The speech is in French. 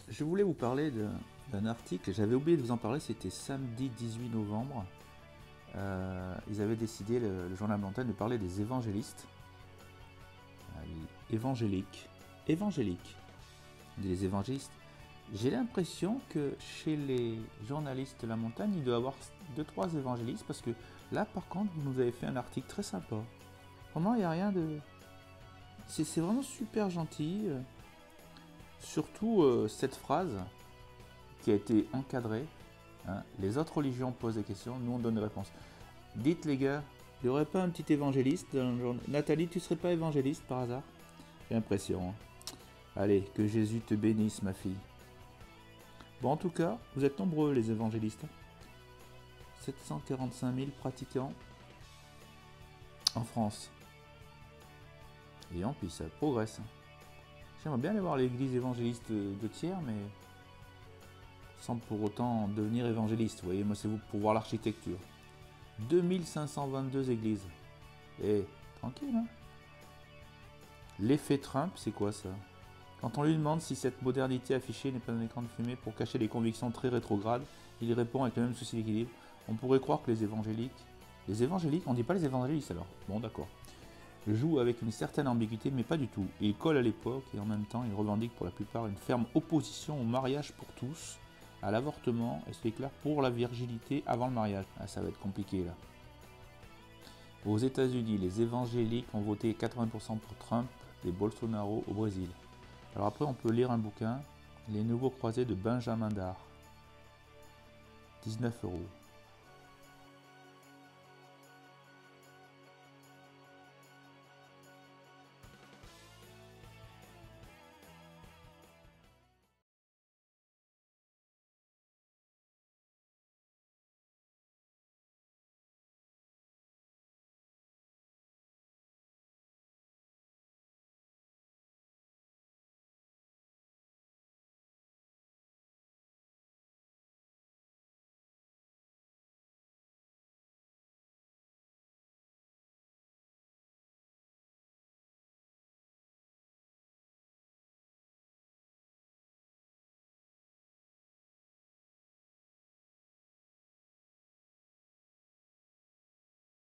Je voulais vous parler d'un article, j'avais oublié de vous en parler, c'était samedi 18 novembre. Ils avaient décidé, le journal Montagne, de parler des évangélistes. Évangéliques. Évangéliques. On dit les évangélistes. J'ai l'impression que chez les journalistes de la montagne, il doit y avoir 2-3 évangélistes, parce que là, par contre, vous nous avez fait un article très sympa. Vraiment, il n'y a rien de... C'est vraiment super gentil. Surtout cette phrase qui a été encadrée. Hein, les autres religions posent des questions, nous on donne des réponses. Dites les gars, il n'y aurait pas un petit évangéliste dans le journal? Nathalie, tu serais pas évangéliste par hasard? J'ai l'impression. Hein. Allez, que Jésus te bénisse ma fille. Bon, en tout cas, vous êtes nombreux les évangélistes. 745 000 pratiquants en France. Et en plus, ça progresse. J'aimerais bien aller voir l'église évangéliste de Thiers, mais sans pour autant devenir évangéliste. Vous voyez, moi c'est pour voir l'architecture. 2522 églises. Et tranquille, hein. L'effet Trump, c'est quoi ça? Quand on lui demande si cette modernité affichée n'est pas un écran de fumée pour cacher des convictions très rétrogrades, il répond avec le même souci d'équilibre. On pourrait croire que les évangéliques, on dit pas les évangélistes alors, bon d'accord, jouent avec une certaine ambiguïté, mais pas du tout. Ils collent à l'époque et en même temps ils revendiquent pour la plupart une ferme opposition au mariage pour tous, à l'avortement, et c'est clair, pour la virginité avant le mariage. Ah, ça va être compliqué là. Aux États-Unis, les évangéliques ont voté 80% pour Trump, les Bolsonaro au Brésil. Alors après, on peut lire un bouquin, Les Nouveaux Croisés de Benjamin Dard. 19 €.